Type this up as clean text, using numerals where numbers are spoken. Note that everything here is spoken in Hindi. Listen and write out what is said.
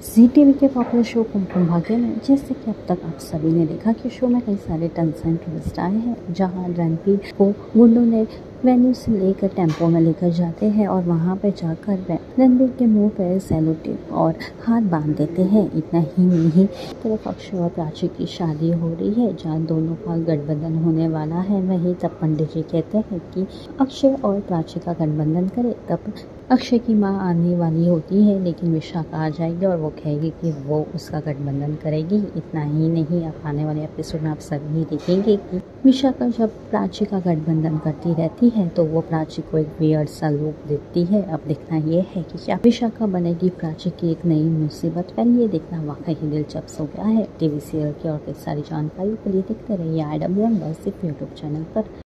जी टीवी के पॉपुलर शो कुमकुम भाग्य में जैसे कि अब तक आप सभी ने देखा कि शो में कई सारे टर्न्स एंड ट्विस्ट आए हैं, जहां रणबीर को गुंडों ने वेन्यू से लेकर टेम्पो में लेकर जाते हैं और वहां पर जाकर रणबीर के मुंह पर सेलो टेप और हाथ बांध देते हैं। इतना ही नहीं, तरफ अक्षय और प्राची की शादी हो रही है, जहां दोनों का गठबंधन होने वाला है। वहीं तब पंडित जी कहते हैं कि अक्षय और प्राची का गठबंधन करे। तब अक्षय की माँ आने वाली होती है, लेकिन विशाखा आ जाएगी और वो कहेगी कि वो उसका गठबंधन करेगी। इतना ही नहीं, अब आने वाले एपिसोड में आप सभी देखेंगे कि विशाखा जब प्राची का गठबंधन करती रहती है तो वो प्राची को एक वियर्ड सा लुक देती है। अब देखना ये है कि क्या विशाखा बनेगी प्राची की एक नई मुसीबत। पहले ये देखना वाकई ही दिलचस्प हो गया है। टीवी सीरियल की और कई सारी जानकारी के लिए देखते रहिए IW सिर्फ यूट्यूब चैनल पर।